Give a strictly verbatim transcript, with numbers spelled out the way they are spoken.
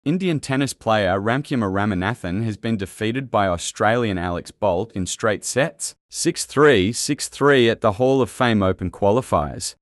Indian tennis player Ramkumar Ramanathan has been defeated by Australian Alex Bolt in straight sets, six three, six three at the Hall of Fame Open qualifiers.